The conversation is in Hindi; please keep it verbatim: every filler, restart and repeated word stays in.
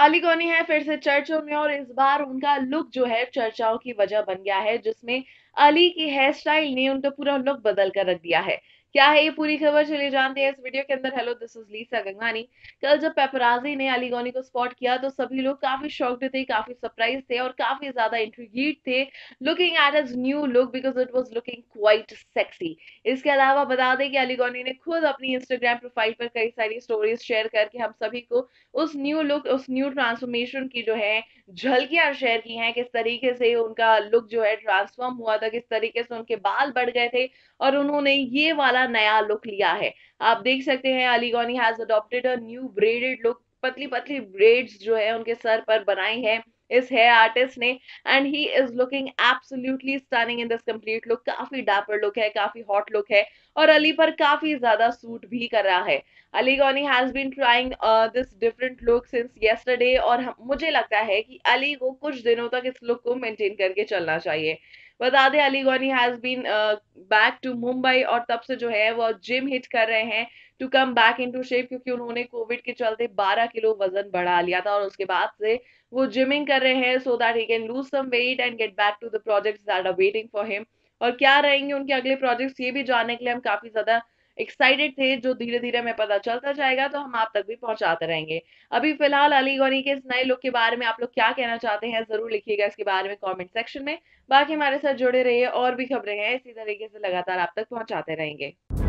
अली गौनी है फिर से चर्चों में और इस बार उनका लुक जो है चर्चाओं की वजह बन गया है, जिसमें अली की हेयर स्टाइल ने उनका पूरा लुक बदल कर रख दिया है। क्या है ये पूरी खबर, चलिए जानते हैं इस वीडियो के अंदर। हेलो, दिस इज लीसा गंगानी। कल जब पेपराजी ने अली गौनी को स्पॉट किया तो सभी लोग काफी शॉक्ड थे, काफी सरप्राइज थे और काफी ज्यादा इंट्रिग्ड थे looking at his new look, because it was looking quite sexy. इसके अलावा बता दें कि अली गौनी ने खुद अपनी इंस्टाग्राम प्रोफाइल पर कई सारी स्टोरीज शेयर करके हम सभी को उस न्यू लुक, उस न्यू ट्रांसफॉर्मेशन की जो है झलकियां शेयर की हैं। किस तरीके से उनका लुक जो है ट्रांसफॉर्म हुआ था, किस तरीके से उनके बाल बढ़ गए थे और उन्होंने ये वाला नया लुक लिया है। आप देख सकते हैं Ali Goni has adopted a new braided look. पतली पतली ब्रेड्स जो है उनके सर पर बनाई है इस हेयर आर्टिस्ट ने, and he is looking absolutely stunning in this complete look. काफी डैपर लुक है, काफी हॉट लुक है और अली पर काफी ज्यादा सूट भी कर रहा है। Ali Goni has been trying uh, this different look since yesterday और हम, मुझे लगता है कि अली को कुछ दिनों तक इस लुक को मेंटेन करके चलना चाहिए। बता दें Ali Goni has been back to Mumbai और तब से जो है वो जिम हिट कर रहे हैं to come back into shape, क्योंकि उन्होंने कोविड के चलते बारह किलो वजन बढ़ा लिया था और उसके बाद से वो जिमिंग कर रहे हैं so that he can lose some weight and get back to the projects that are waiting for him. और क्या रहेंगे उनके अगले प्रोजेक्ट्स ये भी जानने के लिए हम काफी ज्यादा एक्साइटेड थे, जो धीरे धीरे हमें पता चलता जाएगा तो हम आप तक भी पहुंचाते रहेंगे। अभी फिलहाल अली गौनी के इस नए लुक के बारे में आप लोग क्या कहना चाहते हैं, जरूर लिखिएगा इसके बारे में कमेंट सेक्शन में। बाकी हमारे साथ जुड़े रहिए, और भी खबरें हैं इसी तरीके से लगातार आप तक पहुंचाते रहेंगे।